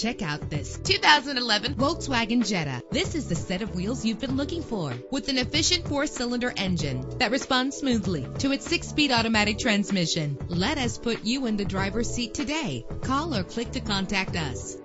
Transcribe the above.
Check out this 2011 Volkswagen Jetta. This is the set of wheels you've been looking for, with an efficient 4-cylinder engine that responds smoothly to its 6-speed automatic transmission. Let us put you in the driver's seat today. Call or click to contact us.